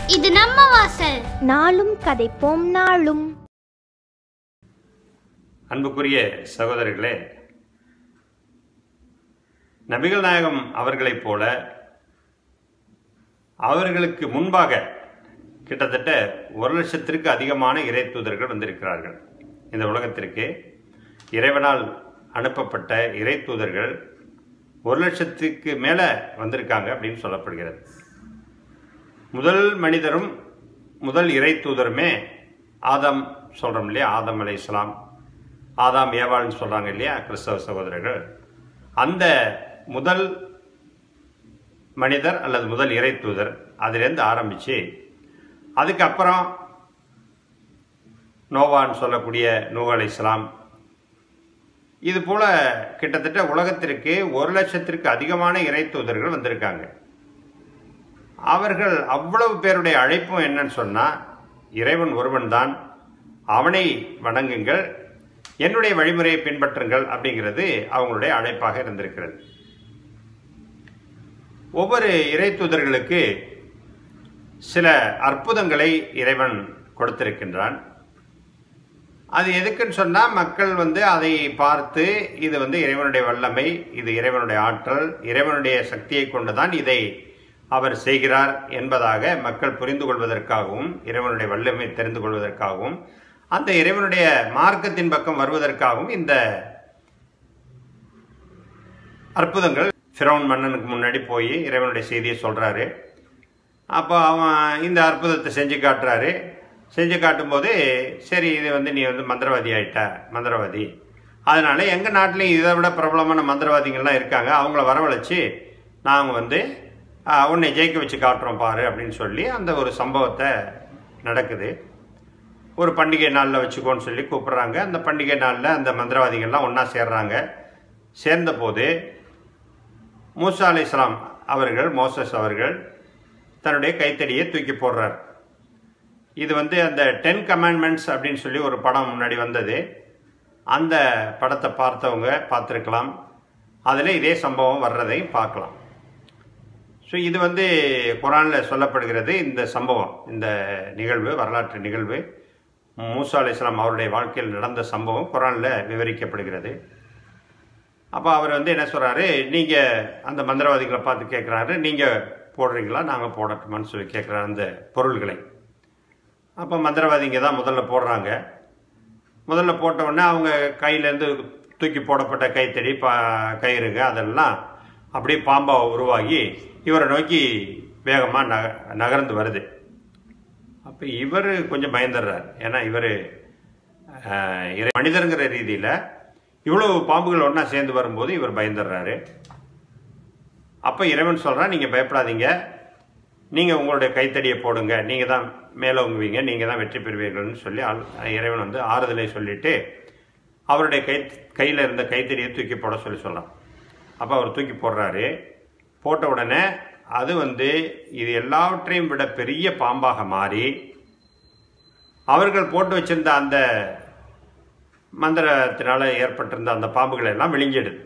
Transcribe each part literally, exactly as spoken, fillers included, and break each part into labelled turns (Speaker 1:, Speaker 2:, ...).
Speaker 1: இது நம்ம வாசல்.
Speaker 2: நாளும் கதைப்போம் நாளும்.
Speaker 3: அன்புக்குரிய சகோதரர்களே, நபிகள் நாயகம் அவர்களைப் போல அவர்களுக்கு முன்பாக கிட்டத்தட்ட ஒரு லட்சத்திற்கு அதிகமான இறை தூதர்கள் வந்திருக்கிறார்கள். இந்த உலகத்திற்கு இறைவனால் அனுப்பப்பட்ட இறை தூதர்கள் ஒரு லட்சத்துக்கு மேலே வந்திருக்காங்க அப்படின்னு சொல்லப்படுகிறது. முதல் மனிதரும் முதல் இறை தூதருமே ஆதாம் சொல்கிறோம் இல்லையா, ஆதம் அலைஹிஸ்ஸலாம், ஆதாம் ஏவாள்னு சொல்கிறாங்க இல்லையா கிறிஸ்தவ சகோதரர்கள். அந்த முதல் மனிதர் அல்லது முதல் இறை தூதர் அதிலேருந்து ஆரம்பித்து அதுக்கப்புறம் நோவான்னு சொல்லக்கூடிய நூஹ் அலைஹிஸ்ஸலாம், இது போல் கிட்டத்தட்ட உலகத்திற்கு ஒரு லட்சத்திற்கு அதிகமான இறை தூதர்கள் வந்திருக்காங்க. அவர்கள் அவ்வளவு பேருடைய அழைப்பும் என்னன்னு சொன்னால், இறைவன் ஒருவன் தான், அவனை வணங்குங்கள், என்னுடைய வழிமுறையை பின்பற்றுங்கள் அப்படிங்கிறது அவங்களுடைய அழைப்பாக இருந்திருக்கிறது. ஒவ்வொரு இறை தூதர்களுக்கு சில அற்புதங்களை இறைவன் கொடுத்திருக்கின்றான். அது எதுக்குன்னு சொன்னால், மக்கள் வந்து அதை பார்த்து இது வந்து இறைவனுடைய வல்லமை, இது இறைவனுடைய ஆற்றல், இறைவனுடைய சக்தியை கொண்டுதான் இதை அவர் செய்கிறார் என்பதாக மக்கள் புரிந்து கொள்வதற்காகவும், இறைவனுடைய வல்லமை தெரிந்து கொள்வதற்காகவும், அந்த இறைவனுடைய மார்க்கத்தின் பக்கம் வருவதற்காகவும் இந்த அற்புதங்கள். ஃபிரௌன் மன்னனுக்கு முன்னாடி போய் இறைவனுடைய செய்தியை சொல்கிறாரு. அப்போ அவன் இந்த அற்புதத்தை செஞ்சு காட்டுறாரு. செஞ்சு காட்டும்போது, சரி இது வந்து நீ வந்து மந்திரவாதி ஆகிட்ட, மந்திரவாதி, அதனால எங்கள் நாட்டிலையும் இதை விட பிரபலமான மந்திரவாதிகள்லாம் இருக்காங்க, அவங்கள வரவழைச்சி நாங்கள் வந்து உன்னை ஜெயிக்க வச்சு காட்டுறோம் பாரு அப்படின்னு சொல்லி அந்த ஒரு சம்பவத்தை நடக்குது. ஒரு பண்டிகை நாளில் வச்சுக்கோன்னு சொல்லி கூப்பிட்றாங்க. அந்த பண்டிகை நாளில் அந்த மந்திரவாதிகள்லாம் ஒன்றா சேர்றாங்க. சேர்ந்தபோது மூசா அலைஹிஸ்ஸலாம் அவர்கள், மோசஸ் அவர்கள் தன்னுடைய கைத்தடியை தூக்கி போடுறார். இது வந்து அந்த டென் கமாண்ட்மெண்ட்ஸ் அப்படின்னு சொல்லி ஒரு படம் முன்னாடி வந்தது. அந்த படத்தை பார்த்தவங்க பார்த்துருக்கலாம். அதில் இதே சம்பவம் வர்றதையும் பார்க்கலாம். ஸோ இது வந்து குர்ஆனில் சொல்லப்படுகிறது. இந்த சம்பவம், இந்த நிகழ்வு, வரலாற்று நிகழ்வு, மூசா அலைஹிஸ்ஸலாம் அவருடைய வாழ்க்கையில் நடந்த சம்பவம் குர்ஆனில் விவரிக்கப்படுகிறது. அப்போ அவர் வந்து என்ன சொல்கிறாரு, நீங்கள் அந்த மந்திரவாதிகளை பார்த்து கேட்குறாரு, நீங்கள் போடுறீங்களா, நாங்கள் போடட்டுமான்னு சொல்லி கேட்குறாரு அந்த பொருள்களை. அப்போ மந்திரவாதிங்க தான் முதல்ல போடுறாங்க. முதல்ல போட்ட உடனே அவங்க கையிலேருந்து தூக்கி போடப்பட்ட கைத்தடி, பா கயிறுங்க அதெல்லாம் அப்படியே பாம்பாக உருவாகி இவரை நோக்கி வேகமாக நக நகர்ந்து வருது. அப்போ இவர் கொஞ்சம் பயந்துடுறார். ஏன்னா இவர் மனிதருங்கிற ரீதியில் இவ்வளோ பாம்புகள் ஒன்றா சேர்ந்து வரும்போது இவர் பயந்துடுறாரு. அப்போ இறைவன் சொல்கிறான், நீங்கள் பயப்படாதீங்க, நீங்கள் உங்களுடைய கைத்தடியை போடுங்க, நீங்கள் தான் மேலே உங்குவீங்க, நீங்கள் தான் வெற்றி பெறுவீர்கள்னு சொல்லி இறைவன் வந்து ஆறுதலை சொல்லிவிட்டு அவருடைய கை கையில் இருந்த கைத்தடியை தூக்கி போட சொல்லி சொல்லலாம். அப்போ அவர் தூக்கி போடுறாரு. போட்ட உடனே அது வந்து இது எல்லாவற்றையும் விட பெரிய பாம்பாக மாறி அவர்கள் போட்டு வச்சிருந்த அந்த மந்திரத்தினால ஏற்பட்டிருந்த அந்த பாம்புகளை எல்லாம் விழுங்கிடுது.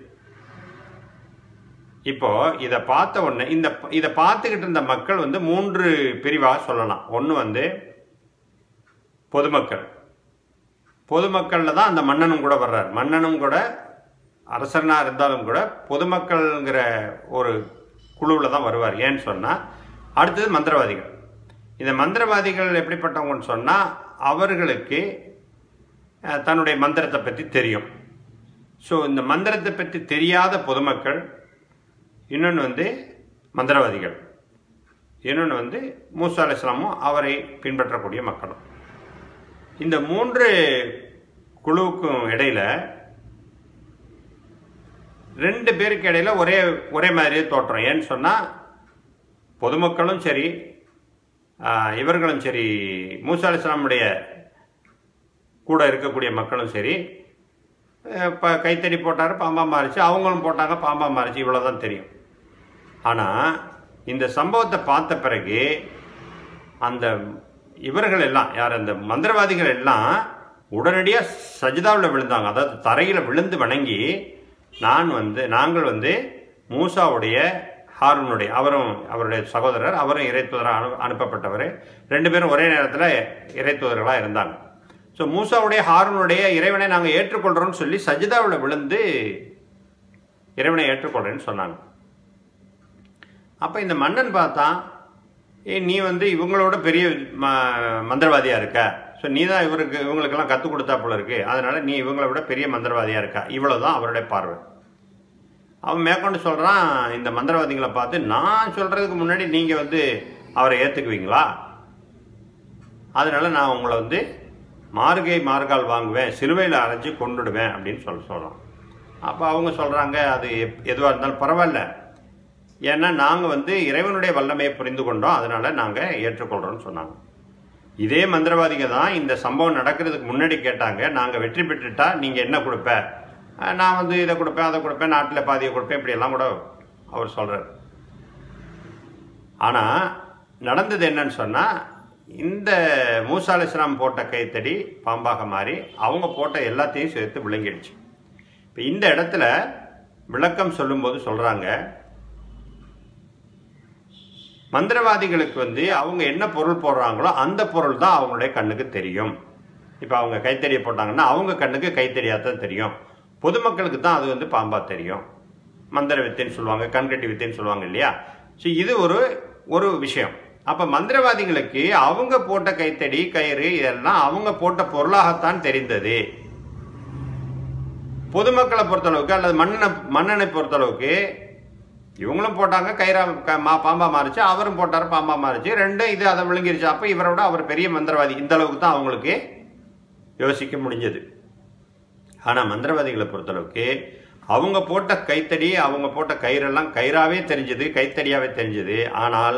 Speaker 3: இப்போ இதை பார்த்த உடனே இந்த இதை பார்த்துக்கிட்டு இருந்த மக்கள் வந்து மூன்று பிரிவாக சொல்லலாம். ஒன்று வந்து பொதுமக்கள். பொதுமக்களில் தான் அந்த மன்னனும் கூட வர்றார். மன்னனும் கூட அரசனாக இருந்தாலும் கூட பொதுமக்கள்ங்கிற ஒரு குழுவில் தான் வருவார். ஏன்னு சொன்னால், அடுத்தது மந்திரவாதிகள். இந்த மந்திரவாதிகள் எப்படிப்பட்டவங்கன்னு சொன்னால், அவர்களுக்கு தன்னுடைய மந்திரத்தை பற்றி தெரியும். ஸோ இந்த மந்திரத்தை பற்றி தெரியாத பொதுமக்கள், இன்னொன்று வந்து மந்திரவாதிகள், இன்னொன்று வந்து மூசா அலைஹிஸ்ஸலாமும் அவரை பின்பற்றக்கூடிய மக்களும். இந்த மூன்று குழுவுக்கும் இடையில ரெண்டு பேருக்கு இடையில ஒரே ஒரே மாதிரியே தோற்றம். ஏன்னு சொன்னால், பொதுமக்களும் சரி, இவர்களும் சரி, மூசா அலைஹிஸ்ஸலாமுடைய கூட இருக்கக்கூடிய மக்களும் சரி, இப்போ கைத்தடி போட்டார், பாம்பா மாறிச்சு, அவங்களும் போட்டாங்க, பாம்பா மாறிச்சு, இவ்வளோதான் தெரியும். ஆனால் இந்த சம்பவத்தை பார்த்த பிறகு அந்த இவர்கள் எல்லாம், யார் அந்த மந்திரவாதிகள் எல்லாம் உடனடியாக சஜிதாவில் விழுந்தாங்க. அதாவது தரையில் விழுந்து வணங்கி, நான் வந்து நாங்கள் வந்து மூசாவுடைய ஹாரூனுடைய அவரும் அவருடைய சகோதரர் அவரும் இறைத்தூதராக அனு அனுப்பப்பட்டவர். ரெண்டு பேரும் ஒரே நேரத்தில் இறைத்தூதர்களாக இருந்தாங்க. ஸோ மூசாவுடைய ஹாரூனுடைய இறைவனை நாங்கள் ஏற்றுக்கொள்கிறோம்னு சொல்லி சஜிதாவில் விழுந்து இறைவனை ஏற்றுக்கொள்கிறேன்னு சொன்னாங்க. அப்போ இந்த மன்னன் பார்த்தா, ஏ நீ வந்து இவங்களோட பெரிய ம மந்திரவாதியாக இருக்க, ஸோ நீ தான் இவருக்கு இவங்களுக்கெல்லாம் கற்றுக் கொடுத்தா போல இருக்கு, அதனால் நீ இவங்களை விட பெரிய மந்திரவாதியாக இருக்கா, இவ்வளோ தான் அவருடைய பார்வை. அவன் மேற்கொண்டு சொல்கிறான் இந்த மந்திரவாதிகளை பார்த்து, நான் சொல்கிறதுக்கு முன்னாடி நீங்கள் வந்து அவரை ஏற்றுக்குவீங்களா, அதனால் நான் உங்களை வந்து மார்கை மார்கால் வாங்குவேன், சிலுவையில் அரைச்சி கொண்டுடுவேன் அப்படின்னு சொல்ல சொல்கிறான். அப்போ அவங்க சொல்கிறாங்க, அது எப் எதுவாக இருந்தாலும் பரவாயில்ல, ஏன்னா நாங்கள் வந்து இறைவனுடைய வல்லமையை புரிந்து கொண்டோம், அதனால் நாங்கள் ஏற்றுக்கொள்கிறோம்னு சொன்னாங்க. இதே மந்திரவாதிக தான் இந்த சம்பவம் நடக்கிறதுக்கு முன்னாடி கேட்டாங்க, நாங்கள் வெற்றி பெற்றுட்டா நீங்கள் என்ன கொடுப்ப, நான் வந்து இதை கொடுப்பேன் அதை கொடுப்பேன் நாட்டில் பாதியை கொடுப்பேன், இப்படியெல்லாம் கூட அவர் சொல்கிறார். ஆனால் நடந்தது என்னன்னு சொன்னால், இந்த மூசா அலைஹிஸ்ஸலாம் போட்ட கைத்தடி பாம்பாக மாறி அவங்க போட்ட எல்லாத்தையும் சேர்த்து விளங்கிடுச்சு. இப்போ இந்த இடத்துல விளக்கம் சொல்லும்போது சொல்கிறாங்க, மந்திரவாதிகளுக்கு வந்து அவங்க என்ன பொருள் போடுறாங்களோ அந்த பொருள் தான் அவங்களுடைய கண்ணுக்கு தெரியும். இப்போ அவங்க கைத்தடியை போட்டாங்கன்னா அவங்க கண்ணுக்கு கைத்தடியாக தான் தெரியும், பொதுமக்களுக்கு தான் அது வந்து பாம்பா தெரியும். மந்திர வித்தைன்னு சொல்லுவாங்க, கண்கட்டி வித்தைன்னு சொல்லுவாங்க இல்லையா. ஸோ இது ஒரு ஒரு விஷயம். அப்போ மந்திரவாதிகளுக்கு அவங்க போட்ட கைத்தடி கயிறு இதெல்லாம் அவங்க போட்ட பொருளாகத்தான் தெரிந்தது. பொதுமக்களை பொறுத்தளவுக்கு அல்லது மன்னனை மன்னனை பொறுத்தளவுக்கு இவங்களும் போட்டாங்க கயிறா பாம்பா மாறிச்சு, அவரும் போட்டார் பாம்பா மாறிச்சு, ரெண்டும் இது அதை விழுங்கிருச்சு. அப்போ இவரோட அவர் பெரிய மந்திரவாதி, இந்த அளவுக்கு தான் அவங்களுக்கு யோசிக்க முடிஞ்சது. ஆனால் மந்திரவாதிகளை பொறுத்தளவுக்கு அவங்க போட்ட கைத்தடி அவங்க போட்ட கயிறெல்லாம் கயிறாவே தெரிஞ்சது, கைத்தடியாவே தெரிஞ்சது. ஆனால்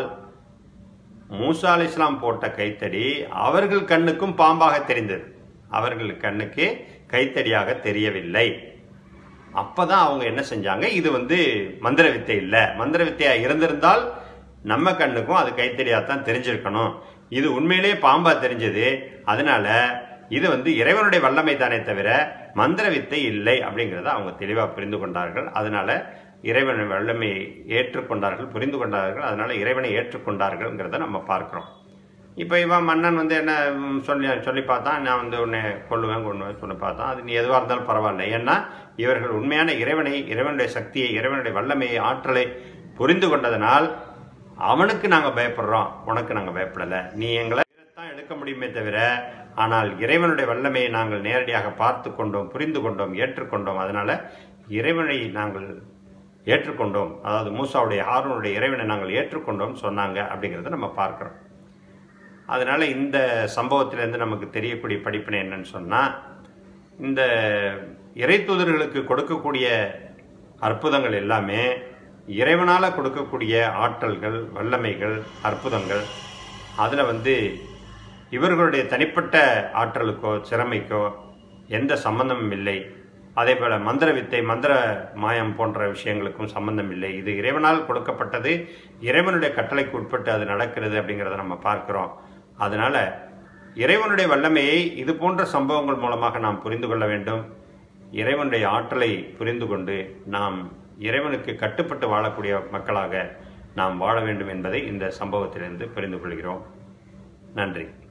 Speaker 3: மூசா அலைஹிஸ்ஸலாம் போட்ட கைத்தடி அவர்கள் கண்ணுக்கும் பாம்பாக தெரிந்தது, அவர்கள் கண்ணுக்கு கைத்தடியாக தெரியவில்லை. அப்பதான் அவங்க என்ன செஞ்சாங்க, இது வந்து மந்திர வித்தை இல்லை, மந்திர வித்தையா இருந்திருந்தால் நம்ம கண்ணுக்கும் அது கைத்தடியாத்தான் தெரிஞ்சிருக்கணும், இது உண்மையிலேயே பாம்பா தெரிஞ்சது, அதனால இது வந்து இறைவனுடைய வல்லமை தானே தவிர மந்திர வித்தை இல்லை அப்படிங்கிறத அவங்க தெளிவாக புரிந்து கொண்டார்கள். அதனால இறைவனை வல்லமையை ஏற்றுக்கொண்டார்கள், புரிந்து கொண்டார்கள், அதனால இறைவனை ஏற்றுக்கொண்டார்கள்ங்கிறத நம்ம பார்க்கிறோம். இப்போ இவன் மன்னன் வந்து என்ன சொல்லி சொல்லி பார்த்தான், நான் வந்து உன்னை கொள்ளுவேன் கொள்ளுவேன் சொல்லி பார்த்தான், அது நீ எதுவாக இருந்தாலும் பரவாயில்ல, ஏன்னா இவர்கள் உண்மையான இறைவனை இறைவனுடைய சக்தியை இறைவனுடைய வல்லமையை ஆற்றலை புரிந்து கொண்டதனால் அவனுக்கு நாங்கள் பயப்படுறோம், உனக்கு நாங்கள் பயப்படலை, நீ எங்களை தான் எடுக்க முடியுமே தவிர, ஆனால் இறைவனுடைய வல்லமையை நாங்கள் நேரடியாக பார்த்து கொண்டோம், புரிந்து கொண்டோம், ஏற்றுக்கொண்டோம், அதனால இறைவனை நாங்கள் ஏற்றுக்கொண்டோம், அதாவது மூசாவுடைய ஹாரூனுடைய இறைவனை நாங்கள் ஏற்றுக்கொண்டோம் சொன்னாங்க அப்படிங்கிறத நம்ம பார்க்கிறோம். அதனால இந்த சம்பவத்திலேருந்து நமக்கு தெரியக்கூடிய படிப்பினை என்னன்னு சொன்னால், இந்த இறை தூதர்களுக்கு கொடுக்கக்கூடிய அற்புதங்கள் எல்லாமே இறைவனால் கொடுக்கக்கூடிய ஆற்றல்கள், வல்லமைகள், அற்புதங்கள். அதில் வந்து இவர்களுடைய தனிப்பட்ட ஆற்றலுக்கோ திறமைக்கோ எந்த சம்பந்தமும் இல்லை. அதே போல் மந்திர வித்தை, மந்திர மாயம் போன்ற விஷயங்களுக்கும் சம்பந்தம் இல்லை. இது இறைவனால் கொடுக்கப்பட்டது, இறைவனுடைய கட்டளைக்கு உட்பட்டு அது நடக்கிறது அப்படிங்கிறத நம்ம பார்க்கிறோம். அதனால இறைவனுடைய வல்லமையை இது போன்ற சம்பவங்கள் மூலமாக நாம் புரிந்து கொள்ள வேண்டும். இறைவனுடைய ஆற்றலை புரிந்து கொண்டு நாம் இறைவனுக்கு கட்டுப்பட்டு வாழக்கூடிய மக்களாக நாம் வாழ வேண்டும் என்பதை இந்த சம்பவத்திலிருந்து புரிந்து கொள்கிறோம். நன்றி.